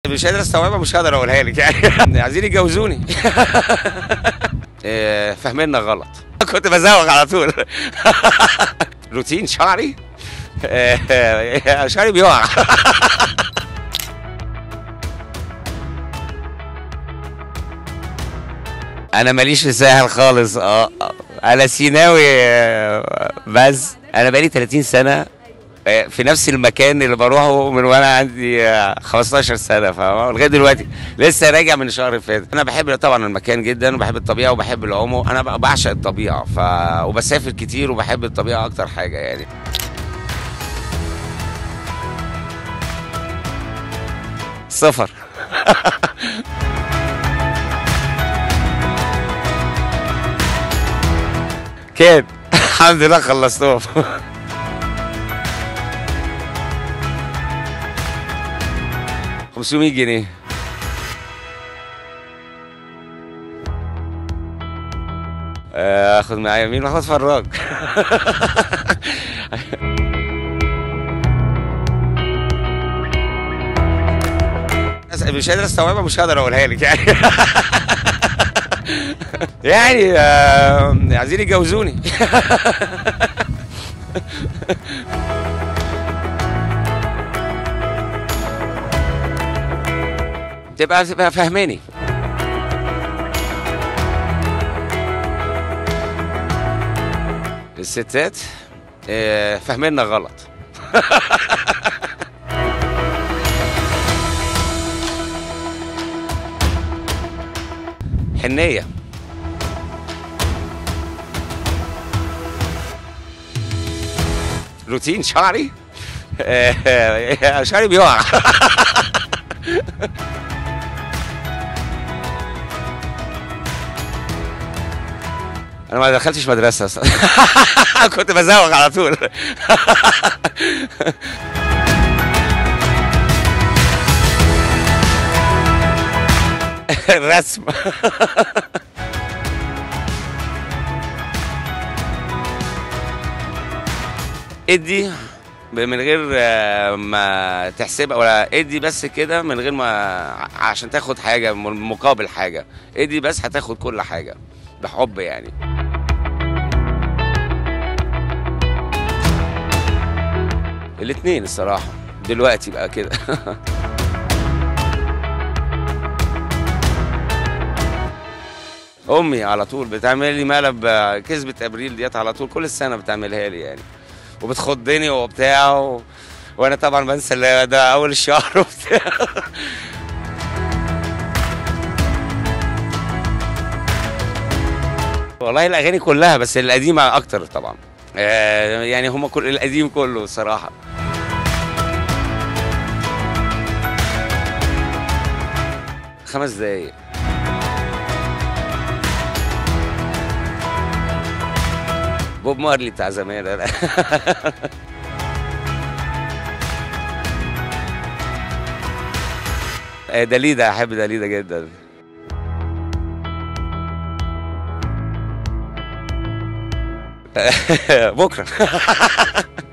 مش قادر استوعبها، مش هقدر اقولها لك يعني. عايزين يجوزوني. فاهميننا غلط. كنت بزوغ على طول. روتين شعري. شعري بيقع. انا ماليش في ساحل خالص. انا سيناوي. بس انا بقالي 30 سنه في نفس المكان اللي بروحه من وانا عندي 15 سنه، فاهم؟ لغايه دلوقتي لسه راجع من الشهر اللي فات. انا بحب طبعا المكان جدا، وبحب الطبيعه، وبحب العوم. انا بعشق الطبيعه وبسافر كتير، وبحب الطبيعه اكتر حاجه يعني. سفر. كان الحمد لله خلصتهم. $500. اخد معايا مين؟ اخد فراج. مش قادر استوعبها، مش هقدر اقولها لك يعني. يعني عايزين يجوزوني. تبقى فاهماني. الستات فاهميننا غلط. حنية. روتين شعري. شعري بيقع. انا ما دخلتش مدرسه اصلا. كنت بزوغ على طول. الرسم. ادي من غير ما تحسبها، ولا ادي بس كده من غير ما عشان تاخد حاجه مقابل حاجه. ادي بس هتاخد كل حاجه بحب يعني. الاتنين الصراحه دلوقتي بقى كده. امي على طول بتعمل لي مقلب كذبة ابريل ديت، على طول كل السنه بتعملها لي يعني، وبتخضني وبتاع وانا طبعا بنسى ده اول الشهر وبتاع. والله الاغاني كلها، بس القديمه اكتر طبعا. يعني هم كل القديم كله الصراحه. خمس دقايق. بوب مارلي بتاع زمان. داليدا، احب داليدا جدا. بكره.